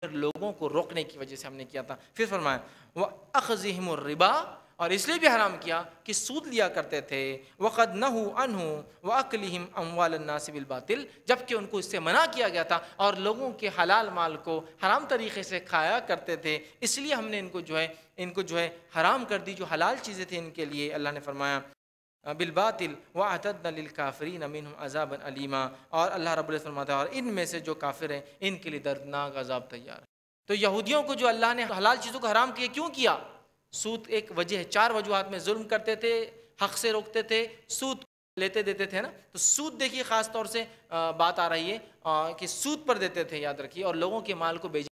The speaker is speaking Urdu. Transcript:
لوگوں کو روکنے کی وجہ سے ہم نے کیا تھا۔ پھر فرمایا وَأَخْذِهِمُ الرِّبَا، اور اس لیے بھی حرام کیا کہ سود لیا کرتے تھے، وَقَدْ نَهُوا عَنْهُ وَأَكْلِهِمْ أَمْوَالَ النَّاسِ بِالْبَاطِلِ، جبکہ ان کو اس سے منع کیا گیا تھا اور لوگوں کے حلال مال کو حرام طریقے سے کھایا کرتے تھے، اس لیے ہم نے ان کو جو ہے حرام کر دی، جو حلال چیزیں تھیں ان کے لیے۔ اللہ نے فرمایا بالباطل وَأَعْتَدْنَا لِلْكَافِرِينَ مِنْهُمْ عَذَابًا أَلِيمًا، اور اللہ رب العزت فرماتا ہے اور ان میں سے جو کافر ہیں ان کے لیے دردناک عذاب تیار ہے۔ تو یہودیوں کو جو اللہ نے حلال چیزوں کو حرام کیا، کیوں کیا؟ سود ایک وجہ ہے، 4 وجوہات میں ظلم کرتے تھے، حق سے روکتے تھے، سود لیتے دیتے تھے نا، تو سود دیکھیے خاص طور سے بات آ رہی ہے کہ سود پر دیتے تھے، یاد رکھیے، اور لوگوں کے مال کو